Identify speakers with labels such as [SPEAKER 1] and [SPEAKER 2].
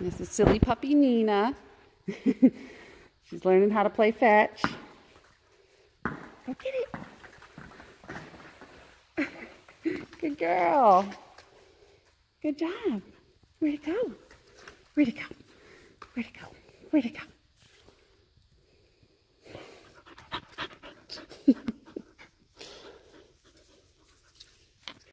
[SPEAKER 1] This is silly puppy Nina. She's learning how to play fetch. Go get it. Good girl. Good job. Where'd it go? Where'd it go? Where'd it go? Where'd it go?